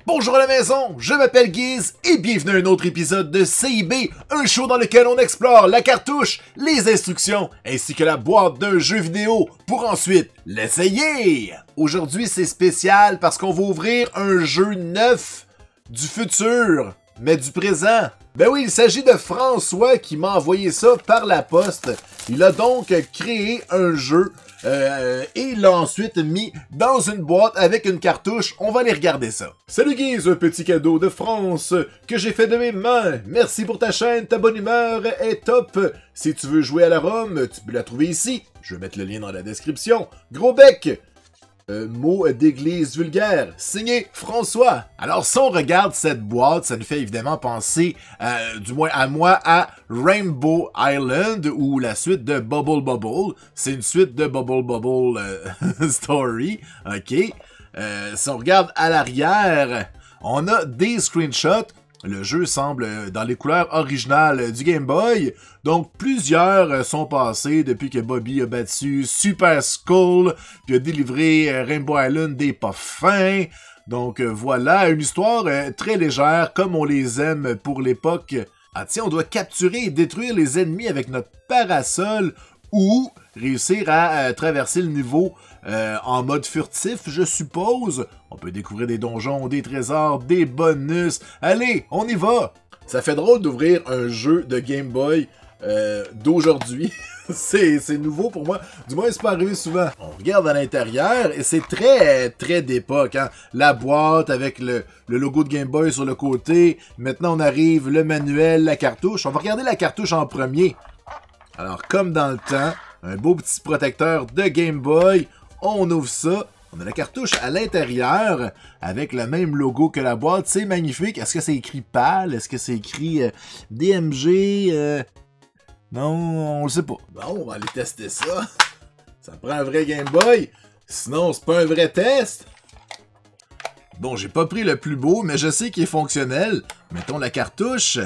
Bonjour à la maison, je m'appelle Guise et bienvenue à un autre épisode de CIB, un show dans lequel on explore la cartouche, les instructions ainsi que la boîte d'un jeu vidéo pour ensuite l'essayer. Aujourd'hui c'est spécial parce qu'on va ouvrir un jeu neuf du futur, mais du présent. Ben oui, il s'agit de François qui m'a envoyé ça par la poste. Il a donc créé un jeu et il l'a ensuite mis dans une boîte avec une cartouche. On va aller regarder ça. Salut Guise, un petit cadeau de France que j'ai fait de mes mains. Merci pour ta chaîne, ta bonne humeur est top. Si tu veux jouer à la Rome, tu peux la trouver ici. Je vais mettre le lien dans la description. Gros bec! Mot d'église vulgaire, signé François. Alors si on regarde cette boîte, ça nous fait évidemment penser, du moins à moi, à Rainbow Island ou la suite de Bubble Bobble. C'est une suite de Bubble Bobble Story, ok. Si on regarde à l'arrière, on a des screenshots. Le jeu semble dans les couleurs originales du Game Boy, donc plusieurs sont passés depuis que Bobby a battu Super Skull, puis a délivré Rainbow Island des pas fins. Donc voilà, une histoire très légère, comme on les aime pour l'époque. Ah tiens, on doit capturer et détruire les ennemis avec notre parasol, ou réussir à traverser le niveau en mode furtif, je suppose. On peut découvrir des donjons, des trésors, des bonus. Allez, on y va! Ça fait drôle d'ouvrir un jeu de Game Boy d'aujourd'hui. c'est nouveau pour moi. Du moins, c'est pas arrivé souvent. On regarde à l'intérieur et c'est très d'époque. Hein? La boîte avec le logo de Game Boy sur le côté. Maintenant, on arrive le manuel, la cartouche. On va regarder la cartouche en premier. Alors, comme dans le temps, un beau petit protecteur de Game Boy. On ouvre ça. On a la cartouche à l'intérieur avec le même logo que la boîte. C'est magnifique. Est-ce que c'est écrit PAL? Est-ce que c'est écrit DMG? Non, on le sait pas. Bon, on va aller tester ça. Ça prend un vrai Game Boy. Sinon, c'est pas un vrai test. Bon, j'ai pas pris le plus beau, mais je sais qu'il est fonctionnel. Mettons la cartouche.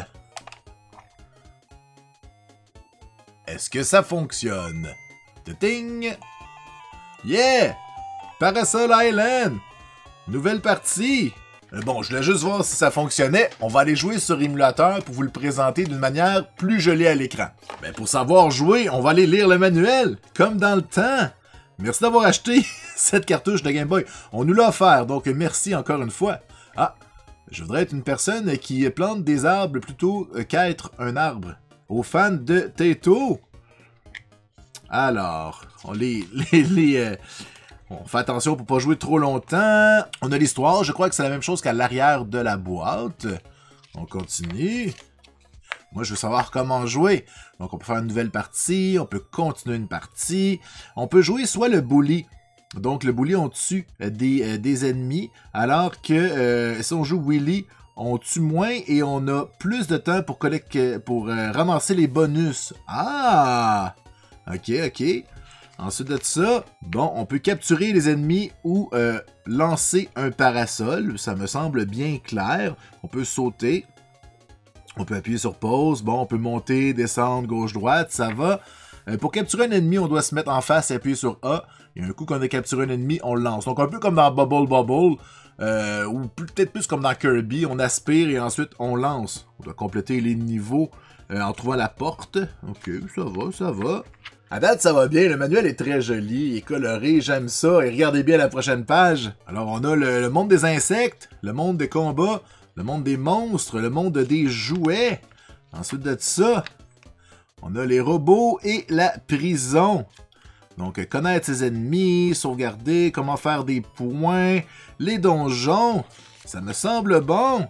Est-ce que ça fonctionne? Ting! Yeah! Parasol Island! Nouvelle partie! Bon, je voulais juste voir si ça fonctionnait. On va aller jouer sur émulateur pour vous le présenter d'une manière plus jolie à l'écran. Mais pour savoir jouer, on va aller lire le manuel, comme dans le temps. Merci d'avoir acheté cette cartouche de Game Boy. On nous l'a offert, donc merci encore une fois. Ah, je voudrais être une personne qui plante des arbres plutôt qu'être un arbre. Aux fans de Taito. Alors, on on fait attention pour pas jouer trop longtemps. On a l'histoire, je crois que c'est la même chose qu'à l'arrière de la boîte. On continue. Moi, je veux savoir comment jouer. Donc, on peut faire une nouvelle partie, on peut continuer une partie. On peut jouer soit le bully. Donc, le bully, on tue des ennemis, alors que si on joue Willy, on tue moins et on a plus de temps pour ramasser les bonus. Ah! Ok. Ensuite de ça, bon, on peut capturer les ennemis ou lancer un parasol. Ça me semble bien clair. On peut sauter. On peut appuyer sur pause. Bon, on peut monter, descendre, gauche-droite. Ça va. Pour capturer un ennemi, on doit se mettre en face et appuyer sur A. Et un coup qu'on a capturé un ennemi, on le lance. Donc un peu comme dans Bubble Bobble. Ou peut-être plus comme dans Kirby, on aspire et ensuite on lance. On doit compléter les niveaux en trouvant la porte. Ok, ça va. À date, ça va bien, le manuel est très joli, il est coloré, j'aime ça, et regardez bien la prochaine page. Alors on a le monde des insectes, le monde des combats, le monde des monstres, le monde des jouets. Ensuite de ça, on a les robots et la prison. Donc, connaître ses ennemis, sauvegarder, comment faire des points, les donjons, ça me semble bon.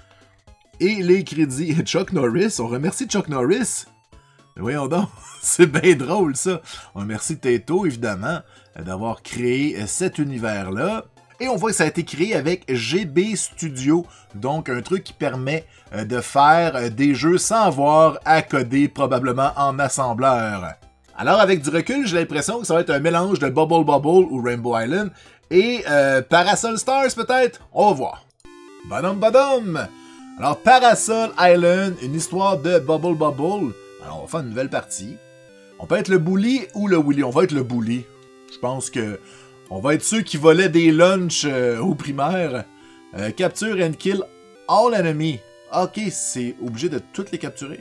Et les crédits. Chuck Norris, on remercie Chuck Norris. Mais voyons donc, c'est bien drôle ça. On remercie Taito, évidemment, d'avoir créé cet univers-là. Et on voit que ça a été créé avec GB Studio, donc un truc qui permet de faire des jeux sans avoir à coder probablement en assembleur. Alors, avec du recul, j'ai l'impression que ça va être un mélange de Bubble Bobble ou Rainbow Island et Parasol Stars, peut-être? On va voir. Badum! Alors, Parasol Island, une histoire de Bubble Bobble. Alors, on va faire une nouvelle partie. On peut être le bully ou le Willy. On va être le bully. Je pense que on va être ceux qui volaient des lunchs au primaire. Capture and kill all enemy. Ok, c'est obligé de toutes les capturer.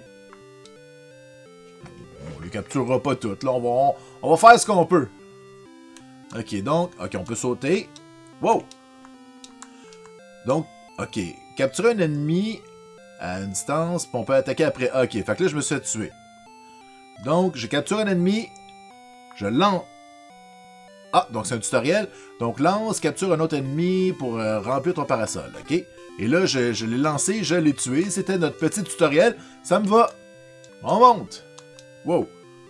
On les capturera pas toutes. Là, on va faire ce qu'on peut. Ok, donc, ok, on peut sauter. Wow! Donc, ok, capturer un ennemi à une distance, puis on peut attaquer après. Ok, fait que là, je me suis fait tuer. Donc, je capture un ennemi, je lance. Ah, donc c'est un tutoriel. Donc, lance, capture un autre ennemi pour remplir ton parasol, ok? Et là, je l'ai lancé, je l'ai tué. C'était notre petit tutoriel. Ça me va. On monte. Wow.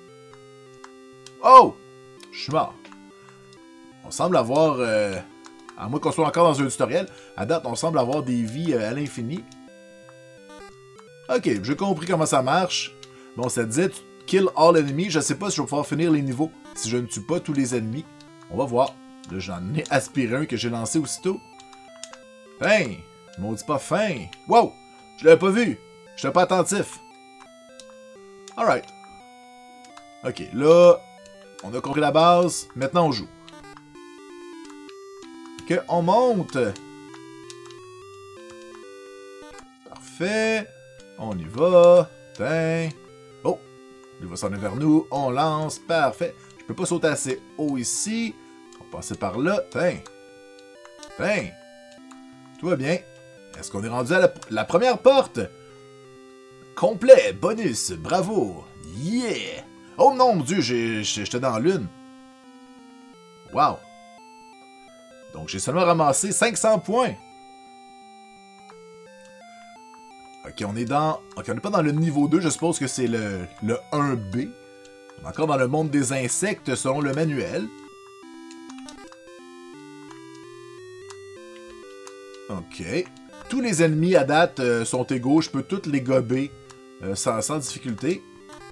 Oh! Je suis mort. On semble avoir... à moins qu'on soit encore dans un tutoriel, à date, on semble avoir des vies à l'infini. Ok, j'ai compris comment ça marche. Bon, ça disait kill all enemy. Je sais pas si je vais pouvoir finir les niveaux si je ne tue pas tous les ennemis. On va voir. Là, j'en ai aspiré un que j'ai lancé aussitôt. Fin! Maudit pas fin! Wow! Je l'avais pas vu! J'étais pas attentif. Alright. Ok, là, on a compris la base. Maintenant, on joue. Ok, on monte. Parfait. On y va. Tiens. Oh! Il va s'en aller vers nous. On lance. Parfait. Je peux pas sauter assez haut ici. On va passer par là. Tiens. Tiens. Tout va bien. Est-ce qu'on est rendu à la première porte? Complet. Bonus. Bravo. Yeah! Oh non, mon Dieu, j'étais dans l'une. Wow. Donc, j'ai seulement ramassé 500 points. Ok, on est dans... Ok, on n'est pas dans le niveau 2, je suppose que c'est le 1B. On est encore dans le monde des insectes selon le manuel. Ok. Tous les ennemis à date sont égaux, je peux tous les gober sans difficulté.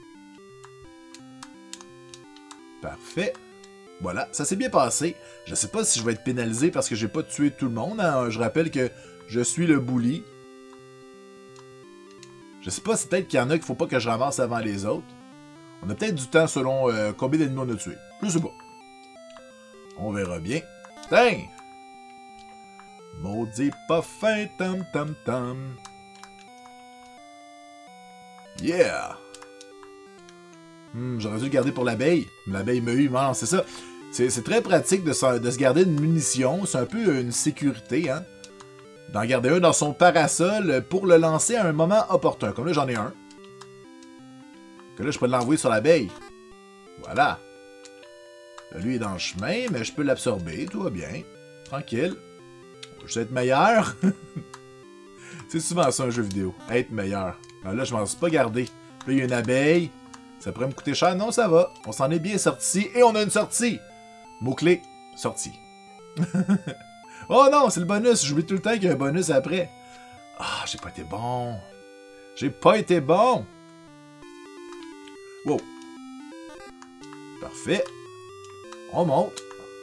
Parfait. Voilà, ça s'est bien passé. Je sais pas si je vais être pénalisé parce que j'ai pas tué tout le monde. Hein. Je rappelle que je suis le bully. Je sais pas, c'est peut-être qu'il y en a qu'il faut pas que je ramasse avant les autres. On a peut-être du temps selon combien d'ennemis on a tué. Je sais pas. On verra bien. Tiens! Maudit pas fin, tam tam tam. Yeah! J'aurais dû le garder pour l'abeille. L'abeille m'a eu, non, c'est ça. C'est très pratique de se garder une munition. C'est un peu une sécurité, hein. D'en garder un dans son parasol pour le lancer à un moment opportun. Comme là, j'en ai un. Que là, je peux l'envoyer sur l'abeille. Voilà. Là, lui est dans le chemin, mais je peux l'absorber. Tout va bien. Tranquille. Je vais être meilleur. C'est souvent ça, un jeu vidéo. Être meilleur. Alors là, je m'en suis pas gardé. Là, il y a une abeille. Ça pourrait me coûter cher. Non, ça va. On s'en est bien sorti. Et on a une sortie. Mot-clé, sortie. Oh non, c'est le bonus. J'oublie tout le temps qu'il y a un bonus après. Ah, j'ai pas été bon. J'ai pas été bon. Wow. Parfait. On monte.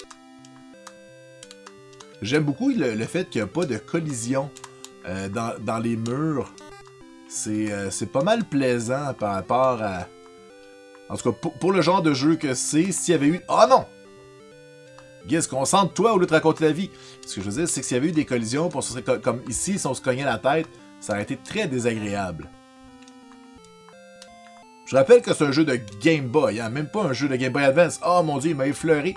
J'aime beaucoup le fait qu'il n'y a pas de collision dans les murs. C'est pas mal plaisant par rapport à... En tout cas, pour le genre de jeu que c'est, s'il y avait eu... Ah non! Guess, concentre-toi au lieu de raconter la vie. Ce que je veux dire, c'est que s'il y avait eu des collisions, pour ce serait comme ici, si on se cognait la tête, ça aurait été très désagréable. Je rappelle que c'est un jeu de Game Boy, hein, même pas un jeu de Game Boy Advance. Oh mon Dieu, il m'a effleuré.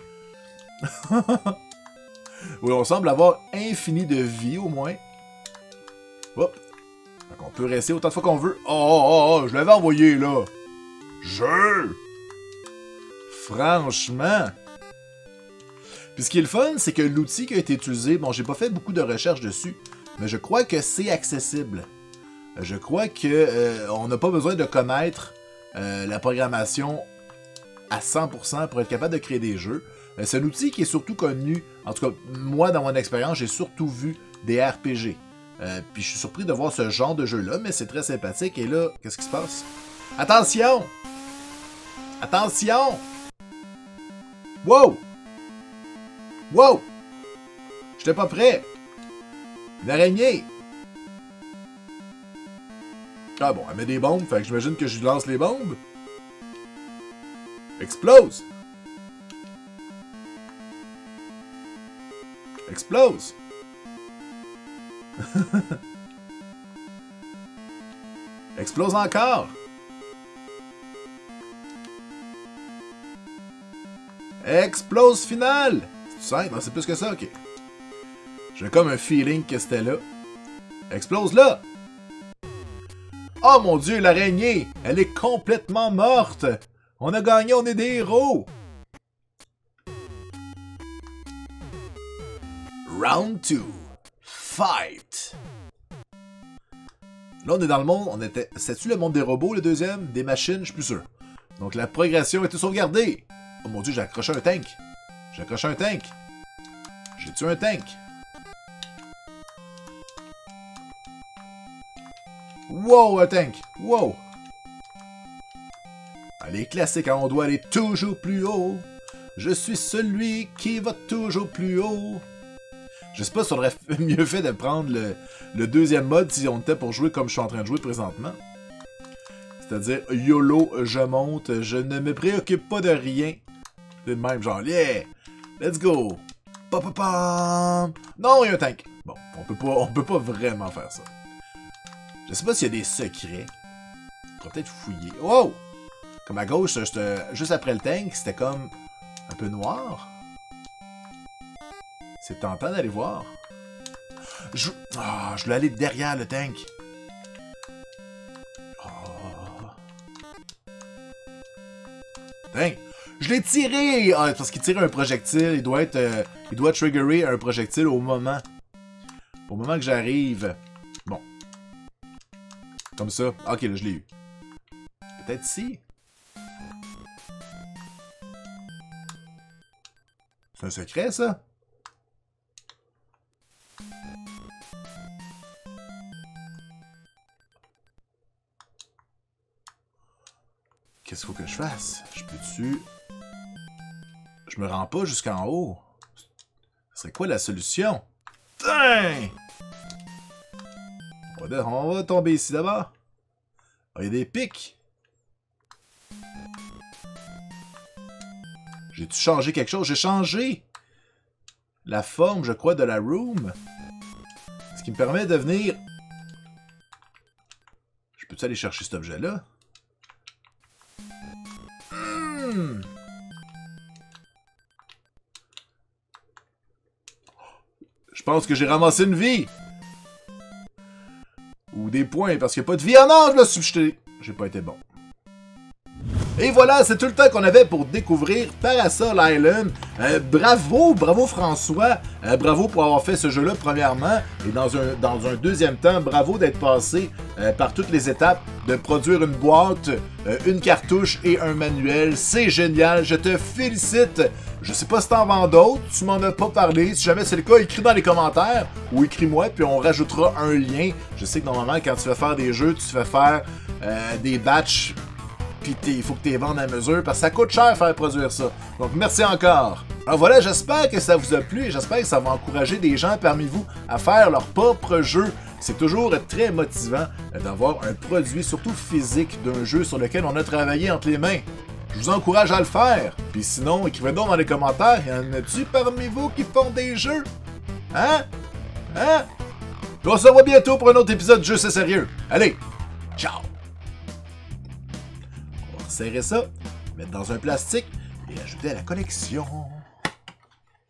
Oui, on semble avoir infini de vie, au moins. Hop. Donc on peut rester autant de fois qu'on veut. Oh, je l'avais envoyé, là. Jeu! Franchement. Puis ce qui est le fun, c'est que l'outil qui a été utilisé, bon, j'ai pas fait beaucoup de recherches dessus, mais je crois que c'est accessible. Je crois que on n'a pas besoin de connaître la programmation à 100% pour être capable de créer des jeux. C'est un outil qui est surtout connu, en tout cas, moi, dans mon expérience, j'ai surtout vu des RPG. Puis je suis surpris de voir ce genre de jeu-là, mais c'est très sympathique. Et là, qu'est-ce qui se passe? Attention! Attention! Wow! Wow! J'étais pas prêt! Une araignée! Ah bon, elle met des bombes, fait que j'imagine que je lui lance les bombes. Explose! Explose! Explose encore. Explose finale. C'est 5? Non, c'est plus que ça, ok. J'ai comme un feeling que c'était là. Explose là. Oh mon dieu, l'araignée. Elle est complètement morte. On a gagné, on est des héros. Round 2. Fight. Là, on est dans le monde, on était... C'est-tu le monde des robots, le deuxième? Des machines? Je suis plus sûr. Donc, la progression est sauvegardée. Oh mon dieu, j'ai accroché un tank. J'ai accroché un tank. J'ai tué un tank. Wow, un tank. Wow. Allez, classique, hein, on doit aller toujours plus haut. Je suis celui qui va toujours plus haut. Je sais pas si on aurait mieux fait de prendre le deuxième mode si on était pour jouer comme je suis en train de jouer présentement. C'est-à-dire, YOLO, je monte, je ne me préoccupe pas de rien. C'est le même genre, yeah, let's go. Pa pa pam. Non, il y a un tank. Bon, on peut pas vraiment faire ça. Je sais pas s'il y a des secrets. On va peut-être fouiller. Wow! Comme à gauche, juste après le tank, c'était comme un peu noir. C'est tentant d'aller voir. Je voulais aller derrière le tank. Oh. Tank! Je l'ai tiré! Ah, parce qu'il tire un projectile. Il doit triggerer un projectile au moment. Au moment que j'arrive. Bon. Comme ça. Ok, là, je l'ai eu. Peut-être ici. C'est un secret, ça? Qu'est-ce qu'il faut que je fasse? Je peux-tu... Je me rends pas jusqu'en haut. Ce serait quoi la solution? Tain! On va tomber ici d'abord. Il y a des pics. J'ai-tu changé quelque chose? J'ai changé la forme, je crois, de la room. Ce qui me permet de venir... Je peux-tu aller chercher cet objet-là? Je pense que j'ai ramassé une vie. Ou des points, parce qu'il n'y a pas de vie. Ah non, je me suis jeté. J'ai pas été bon. Et voilà, c'est tout le temps qu'on avait pour découvrir Parasol Island. Bravo François. Bravo pour avoir fait ce jeu-là, premièrement. Et dans un deuxième temps, bravo d'être passé par toutes les étapes, de produire une boîte, une cartouche et un manuel. C'est génial, je te félicite. Je sais pas si t'en vends d'autres, tu m'en as pas parlé. Si jamais c'est le cas, écris dans les commentaires ou écris-moi, puis on rajoutera un lien. Je sais que normalement, quand tu vas faire des jeux, tu fais faire des batchs. Puis il faut que tu les vendes à mesure, parce que ça coûte cher faire produire ça. Donc merci encore. Alors voilà, j'espère que ça vous a plu et j'espère que ça va encourager des gens parmi vous à faire leur propre jeu. C'est toujours très motivant d'avoir un produit, surtout physique, d'un jeu sur lequel on a travaillé entre les mains. Je vous encourage à le faire. Puis sinon, écrivez donc dans les commentaires, y en a-tu parmi vous qui font des jeux? Hein? Hein? Puis on se revoit bientôt pour un autre épisode de Jeux c'est sérieux. Allez, ciao! Serrer ça, mettre dans un plastique et ajouter à la collection.